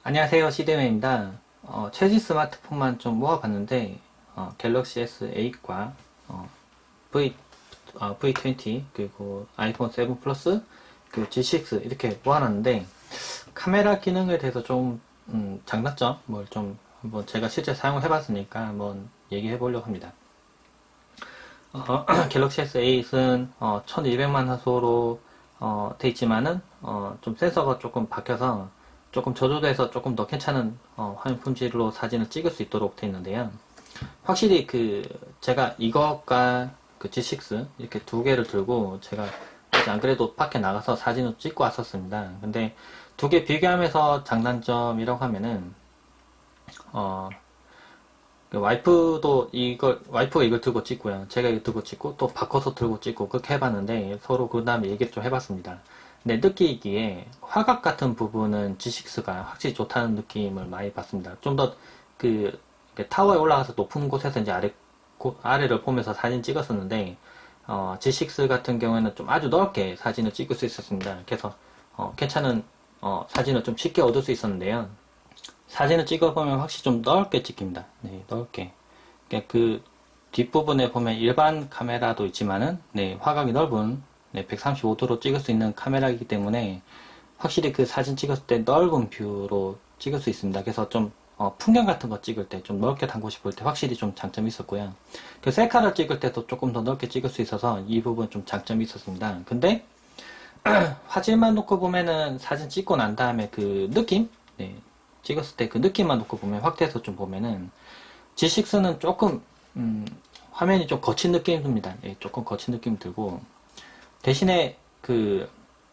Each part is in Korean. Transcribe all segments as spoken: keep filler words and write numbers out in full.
안녕하세요, 시데메입니다. 어, 최신 스마트폰만 좀 모아봤는데, 어, 갤럭시 에스 에잇과 어, V, 어, 브이 트웬티, 그리고 아이폰 세븐 플러스, 그리고 지 식스 이렇게 모아놨는데, 카메라 기능에 대해서 좀, 음, 장단점, 뭘 좀, 한번 제가 실제 사용을 해봤으니까 한번 얘기해 보려고 합니다. 어, 갤럭시 에스 에잇은 어, 천이백만 화소로 어, 돼 있지만은 어, 좀 센서가 조금 바뀌어서 조금 저조돼서 조금 더 괜찮은 어, 화면 품질로 사진을 찍을 수 있도록 돼 있는데요. 확실히 그 제가 이것과 그 지 식스 이렇게 두 개를 들고 제가 이제 안 그래도 밖에 나가서 사진을 찍고 왔었습니다. 근데 두 개 비교하면서 장단점이라고 하면은 어, 그 와이프도 이걸, 와이프가 이걸 들고 찍고요. 제가 이걸 들고 찍고, 또 바꿔서 들고 찍고, 그렇게 해봤는데, 서로 그 다음에 얘기를 좀 해봤습니다. 근데 느끼기에, 화각 같은 부분은 지 식스가 확실히 좋다는 느낌을 많이 받습니다. 좀 더, 그, 이렇게 타워에 올라가서 높은 곳에서 이제 아래, 고- 아래를 보면서 사진 찍었었는데, 어, 지 식스 같은 경우에는 좀 아주 넓게 사진을 찍을 수 있었습니다. 그래서, 어, 괜찮은, 어, 사진을 좀 쉽게 얻을 수 있었는데요. 사진을 찍어보면 확실히 좀 넓게 찍힙니다. 네, 넓게. 그러니까 그 뒷부분에 보면 일반 카메라도 있지만은, 네, 화각이 넓은, 네, 백삼십오 도로 찍을 수 있는 카메라이기 때문에, 확실히 그 사진 찍었을 때 넓은 뷰로 찍을 수 있습니다. 그래서 좀, 어, 풍경 같은 거 찍을 때, 좀 넓게 담고 싶을 때 확실히 좀 장점이 있었고요. 그 셀카를 찍을 때도 조금 더 넓게 찍을 수 있어서 이 부분 좀 장점이 있었습니다. 근데, 화질만 놓고 보면은 사진 찍고 난 다음에 그 느낌? 네, 찍었을 때 그 느낌만 놓고 보면 확대해서 좀 보면은 지 식스는 조금 음, 화면이 좀 거친 느낌이 듭니다. 예, 조금 거친 느낌이 들고 대신에 그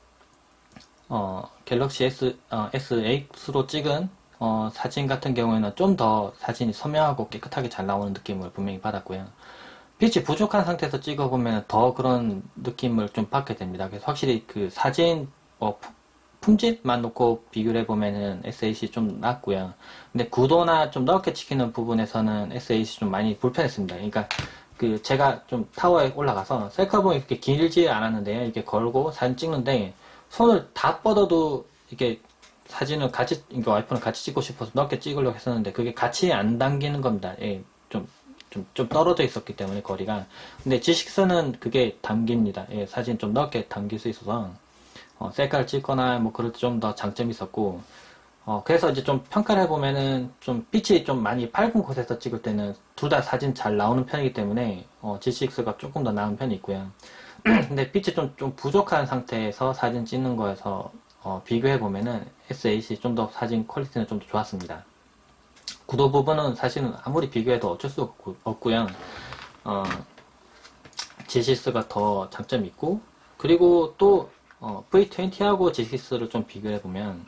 어, 갤럭시 S, 어, 에스 에잇으로 찍은 어, 사진 같은 경우에는 좀 더 사진이 선명하고 깨끗하게 잘 나오는 느낌을 분명히 받았고요. 빛이 부족한 상태에서 찍어보면 더 그런 느낌을 좀 받게 됩니다. 그래서 확실히 그 사진 어, 품질만 놓고 비교를 해보면은 에스 에잇이 좀 낫고요. 근데 구도나 좀 넓게 찍히는 부분에서는 에스 에잇이 좀 많이 불편했습니다. 그러니까 그 제가 좀 타워에 올라가서 셀카봉이 이렇게 길지 않았는데요. 이렇게 걸고 사진 찍는데 손을 다 뻗어도 이렇게 사진을 같이, 그러니까 와이프는 같이 찍고 싶어서 넓게 찍으려고 했었는데 그게 같이 안 당기는 겁니다. 예, 좀, 좀, 좀 떨어져 있었기 때문에 거리가. 근데 지 식스는 그게 담깁니다. 예, 사진 좀 넓게 담길 수 있어서. 어, 셀카를 찍거나 뭐 그럴 때 좀 더 장점이 있었고 어, 그래서 이제 좀 평가를 해보면은 좀 빛이 좀 많이 밝은 곳에서 찍을 때는 둘 다 사진 잘 나오는 편이기 때문에 어, 지 식스가 조금 더 나은 편이 있고요. 근데 빛이 좀, 좀 부족한 상태에서 사진 찍는 거에서 어, 비교해보면은 에스 에잇이 좀 더 사진 퀄리티는 좀 더 좋았습니다. 구도 부분은 사실은 아무리 비교해도 어쩔 수 없고, 없고요. 어, 지 식스가 더 장점이 있고 그리고 또 어, 브이 트웬티하고 지 식스를 좀 비교해보면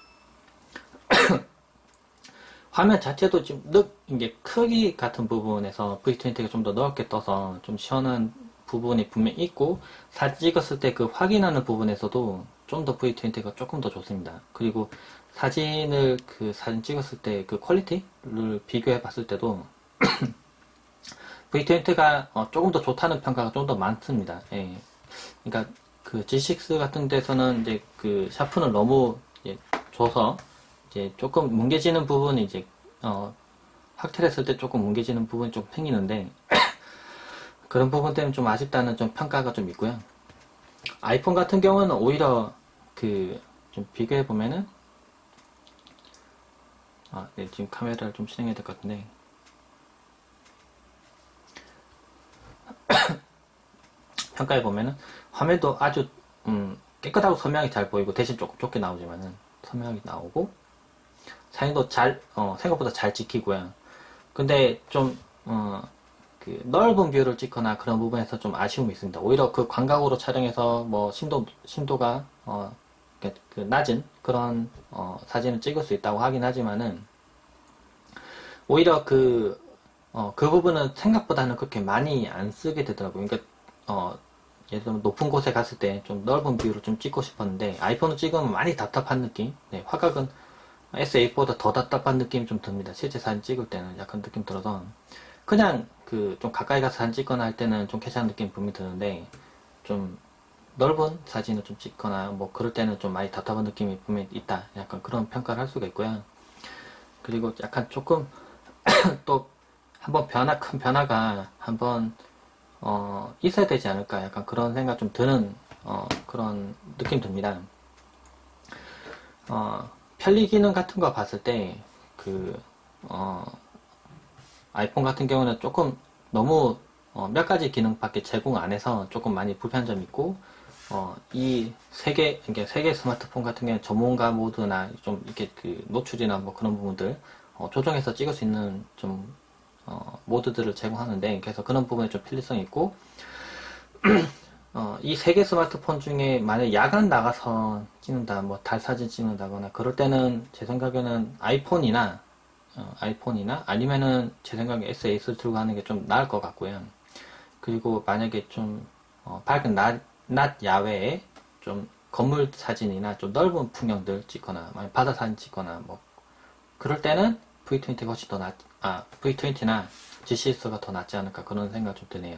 화면 자체도 좀 늑, 이게 크기 같은 부분에서 브이 트웬티가 좀 더 넓게 떠서 좀 시원한 부분이 분명히 있고 사진 찍었을 때 그 확인하는 부분에서도 좀 더 브이 트웬티가 조금 더 좋습니다. 그리고 사진을 그 사진 찍었을 때 그 퀄리티를 비교해 봤을 때도 브이 트웬티가 어, 조금 더 좋다는 평가가 좀 더 많습니다. 예. 그러니까 그 지 식스 같은 데서는 이제 그 샤프는 너무 이제 줘서 이제 조금 뭉개지는 부분이 이제 어 확대를 했을 때 조금 뭉개지는 부분이 좀 생기는데 그런 부분 때문에 좀 아쉽다는 좀 평가가 좀 있고요. 아이폰 같은 경우는 오히려 그 좀 비교해 보면은 아, 네, 지금 카메라를 좀 실행해야 될 것 같은데 평가해 보면은 화면도 아주 음, 깨끗하고 선명하게 잘 보이고 대신 조금 좁게 나오지만은 선명하게 나오고 사진도 잘 어, 생각보다 잘 찍히고요. 근데 좀 어, 그 넓은 뷰를 찍거나 그런 부분에서 좀 아쉬움이 있습니다. 오히려 그 광각으로 촬영해서 뭐 심도 심도가 어, 그, 그 낮은 그런 어, 사진을 찍을 수 있다고 하긴 하지만은 오히려 그 어, 그 부분은 생각보다는 그렇게 많이 안 쓰게 되더라고요. 그러니까 어, 예를 들면 높은 곳에 갔을 때 좀 넓은 뷰로 좀 찍고 싶었는데 아이폰으로 찍으면 많이 답답한 느낌. 네, 화각은 에스 에잇보다 더 답답한 느낌이 좀 듭니다. 실제 사진 찍을 때는 약간 느낌 들어서 그냥 그 좀 가까이 가서 사진 찍거나 할 때는 좀 괜찮은 느낌이 분명히 드는데 좀 넓은 사진을 좀 찍거나 뭐 그럴 때는 좀 많이 답답한 느낌이 분명히 있다. 약간 그런 평가를 할 수가 있고요. 그리고 약간 조금 또 한번 변화, 큰 변화가 한번 어, 있어야 되지 않을까. 약간 그런 생각 좀 드는 어, 그런 느낌 듭니다. 어, 편리 기능 같은 거 봤을 때 그 어, 아이폰 같은 경우는 조금 너무 어, 몇 가지 기능밖에 제공 안 해서 조금 많이 불편한 점이 있고, 어, 이 세 개, 이게 세 개 스마트폰 같은 경우는 전문가 모드나 좀 이렇게 그 노출이나 뭐 그런 부분들 어, 조정해서 찍을 수 있는 좀 어, 모드들을 제공하는데, 그래서 그런 부분에 좀 편리성이 있고, 어, 이 세 개 스마트폰 중에 만약 야간 나가서 찍는다, 뭐 달 사진 찍는다거나 그럴 때는 제 생각에는 아이폰이나 어, 아이폰이나 아니면은 제 생각에 에스 에이트를 들고 가는 게 좀 나을 것 같고요. 그리고 만약에 좀 어, 밝은 낮, 낮 야외에 좀 건물 사진이나 좀 넓은 풍경들 찍거나 만약 바다 사진 찍거나 뭐 그럴 때는 브이 트웬티가 훨씬 더 낫, 아 브이 트웬티나 지씨엑스가 더 낫지 않을까 그런 생각 좀 드네요.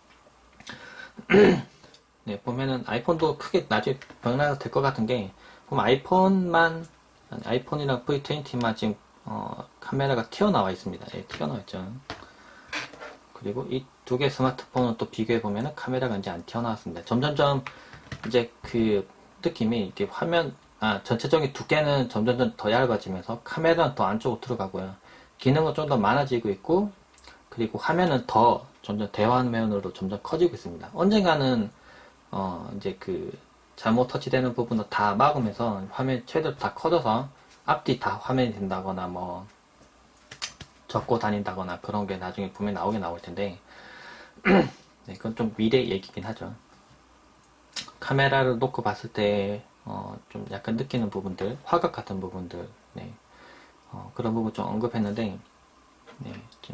네, 보면은 아이폰도 크게 나중에 변화가 될 것 같은 게, 보면 아이폰만, 아니, 아이폰이랑 브이 트웬티만 지금, 어, 카메라가 튀어나와 있습니다. 예, 튀어나와 있죠. 그리고 이 두 개 스마트폰을 또 비교해 보면은 카메라가 이제 안 튀어나왔습니다. 점점점 이제 그 느낌이 이렇게 화면, 아, 전체적인 두께는 점점점 더 얇아지면서 카메라는 더 안쪽으로 들어가고요. 기능은 좀 더 많아지고 있고, 그리고 화면은 더 점점 대화면으로 점점 커지고 있습니다. 언젠가는 어, 이제 그, 잘못 터치되는 부분을 다 막으면서 화면이 최대로 다 커져서 앞뒤 다 화면이 된다거나 뭐, 접고 다닌다거나 그런 게 나중에 분명히 나오긴 나올 텐데, 네, 그건 좀 미래 얘기긴 하죠. 카메라를 놓고 봤을 때, 어, 좀 약간 느끼는 부분들, 화각 같은 부분들, 네, 어, 그런 부분 좀 언급했는데, 네, 좀,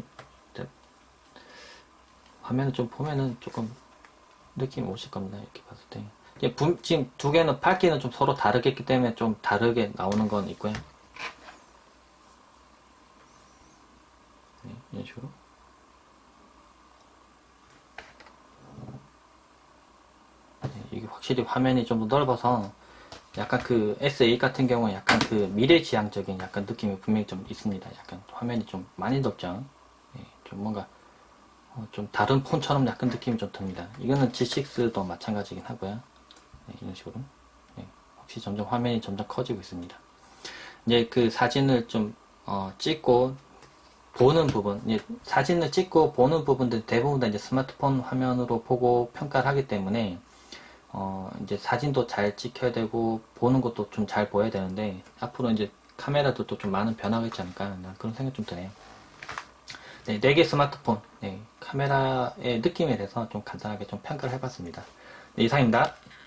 화면을 좀 보면은 조금 느낌이 오실 겁니다. 이렇게 봤을 때. 이제 분- 지금 두 개는 밝기는 좀 서로 다르겠기 때문에 좀 다르게 나오는 건 있고요. 네, 이런 식으로. 네, 이게 확실히 화면이 좀 더 넓어서 약간 그 에스 에잇 같은 경우는 약간 그 미래지향적인 약간 느낌이 분명히 좀 있습니다. 약간 화면이 좀 많이 넓죠. 네, 좀 뭔가 어, 좀 다른 폰처럼 약간 느낌이 좀 듭니다. 이거는 지식스도 마찬가지긴 하고요. 네, 이런 식으로. 네, 확실히 점점 화면이 점점 커지고 있습니다. 이제 그 사진을 좀 어, 찍고 보는 부분, 이제 사진을 찍고 보는 부분들 대부분 다 이제 스마트폰 화면으로 보고 평가를 하기 때문에 어, 이제 사진도 잘 찍혀야 되고 보는 것도 좀 잘 보여야 되는데 앞으로 이제 카메라도 또 좀 많은 변화가 있지 않을까 그런 생각 좀 드네요. 네, 네 개 스마트폰, 네, 카메라의 느낌에 대해서 좀 간단하게 좀 평가를 해봤습니다. 네, 이상입니다.